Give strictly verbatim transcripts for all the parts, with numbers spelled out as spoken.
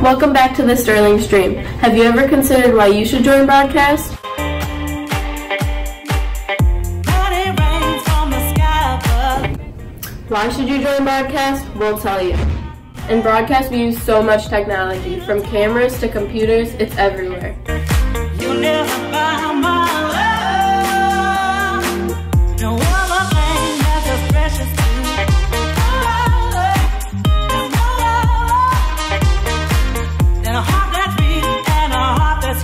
Welcome back to the Sterling Stream. Have you ever considered why you should join broadcast? Why should you join broadcast? We'll tell you. In broadcast, we use so much technology, from cameras to computers, it's everywhere. You'll never find my love. No other thing that's as precious to me. There's no love than a heart that's beats and a heart that's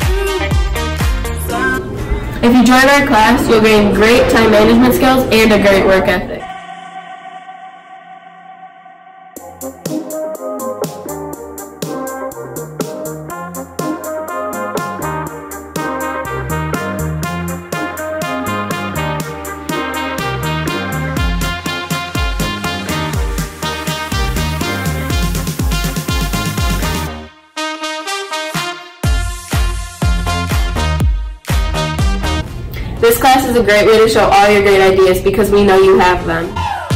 true. If you join our class, you'll gain great time management skills and a great work ethic. This class is a great way to show all your great ideas because we know you have them.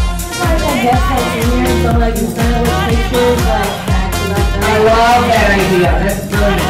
I love that idea. That's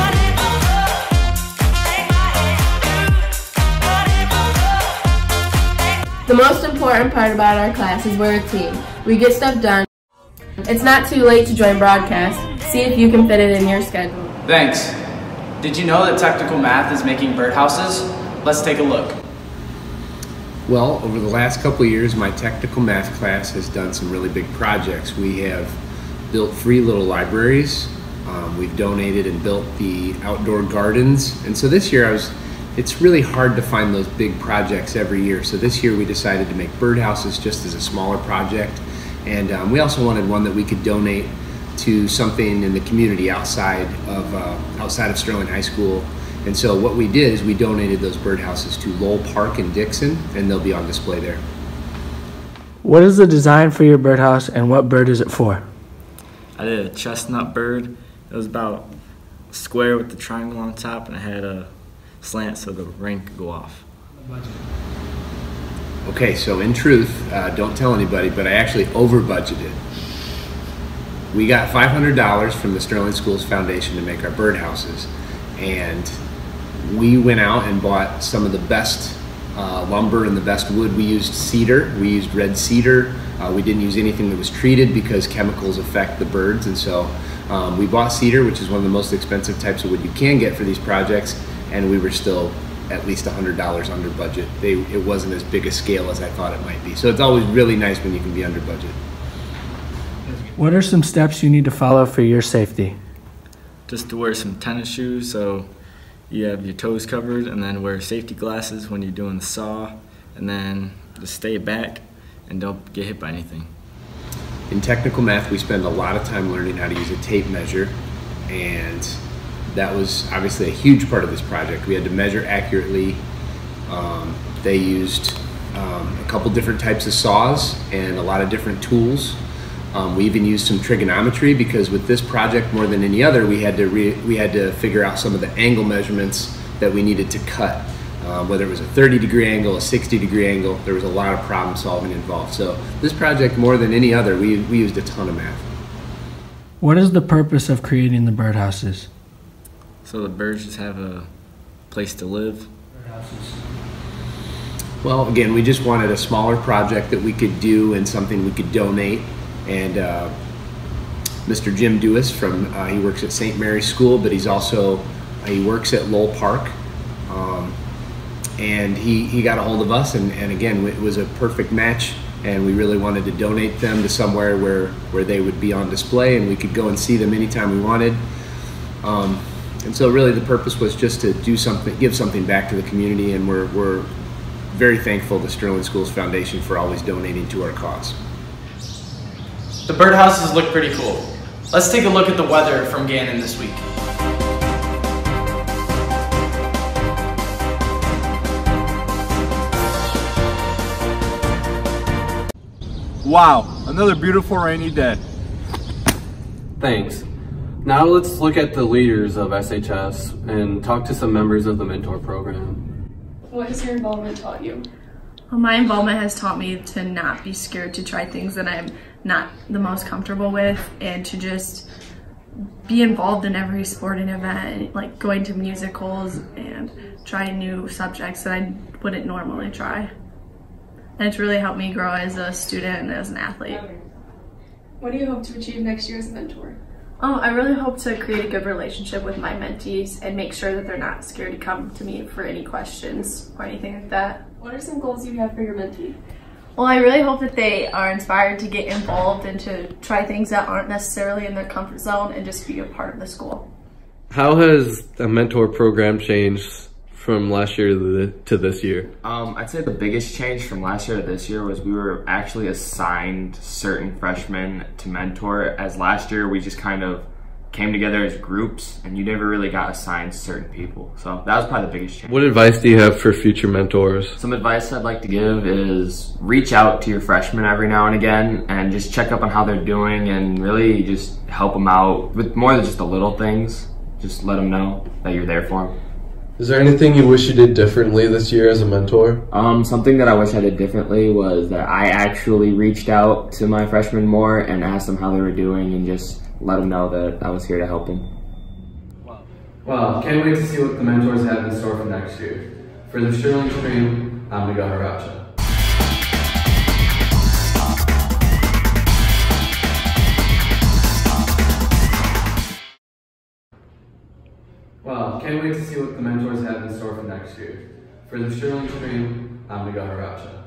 brilliant. The most important part about our class is we're a team. We get stuff done. It's not too late to join broadcast. See if you can fit it in your schedule. Thanks. Did you know that technical math is making birdhouses? Let's take a look. Well, over the last couple of years, my technical math class has done some really big projects. We have built free little libraries. Um, we've donated and built the outdoor gardens. And so this year, I was, it's really hard to find those big projects every year. So this year we decided to make birdhouses just as a smaller project. And um, we also wanted one that we could donate to something in the community outside of, uh, outside of Sterling High School. And so what we did is we donated those birdhouses to Lowell Park in Dixon, and they'll be on display there. What is the design for your birdhouse, and what bird is it for? I did a chestnut bird. It was about square with the triangle on top, and it had a slant so the rain could go off. Okay, so in truth, uh, don't tell anybody, but I actually over budgeted. We got five hundred dollars from the Sterling Schools Foundation to make our birdhouses, and we went out and bought some of the best uh, lumber and the best wood. We used cedar, we used red cedar. Uh, we didn't use anything that was treated because chemicals affect the birds, and so um, we bought cedar, which is one of the most expensive types of wood you can get for these projects, and we were still at least one hundred dollars under budget. They, it wasn't as big a scale as I thought it might be. So it's always really nice when you can be under budget. What are some steps you need to follow for your safety? Just to wear some tennis shoes so you have your toes covered, and then wear safety glasses when you're doing the saw, and then just stay back and don't get hit by anything. In technical math, we spend a lot of time learning how to use a tape measure, and that was obviously a huge part of this project. We had to measure accurately. Um, they used um, a couple different types of saws and a lot of different tools. Um, we even used some trigonometry because with this project more than any other, we had to re we had to figure out some of the angle measurements that we needed to cut. Um, whether it was a thirty degree angle, a sixty degree angle, there was a lot of problem solving involved. So this project more than any other, we, we used a ton of math. What is the purpose of creating the birdhouses? So the birds just have a place to live. Well, again, we just wanted a smaller project that we could do and something we could donate. And uh, Mister Jim Dewis from, uh, he works at Saint Mary's School, but he's also, uh, he works at Lowell Park. Um, and he, he got a hold of us, and, and again, it was a perfect match, and we really wanted to donate them to somewhere where, where they would be on display and we could go and see them anytime we wanted. Um, and so really the purpose was just to do something, give something back to the community, and we're, we're very thankful to Sterling Schools Foundation for always donating to our cause. The birdhouses look pretty cool. Let's take a look at the weather from Gannon this week. Wow, another beautiful rainy day. Thanks. Now let's look at the leaders of S H S and talk to some members of the mentor program. What has your involvement taught you? Well, my involvement has taught me to not be scared to try things that I'm not the most comfortable with, and to just be involved in every sporting event, like going to musicals and trying new subjects that I wouldn't normally try. And it's really helped me grow as a student and as an athlete. What do you hope to achieve next year as a mentor? Oh, I really hope to create a good relationship with my mentees and make sure that they're not scared to come to me for any questions or anything like that. What are some goals you have for your mentee? Well, I really hope that they are inspired to get involved and to try things that aren't necessarily in their comfort zone and just be a part of the school. How has the mentor program changed from last year to, the, to this year? Um, I'd say the biggest change from last year to this year was we were actually assigned certain freshmen to mentor, as last year we just kind of came together as groups and you never really got assigned certain people. So that was probably the biggest change. What advice do you have for future mentors? Some advice I'd like to give is reach out to your freshmen every now and again and just check up on how they're doing and really just help them out with more than just the little things. Just let them know that you're there for them. Is there anything you wish you did differently this year as a mentor? Um, something that I wish I did differently was that I actually reached out to my freshmen more and asked them how they were doing and just let them know that I was here to help them. Well, can't wait to see what the mentors have in store for next year. For the Sterling Stream, I'm Miguel Haracha. Well, can't wait to see what the mentors have in store for next year. For the Sterling Stream, I'm Miguel Haracha.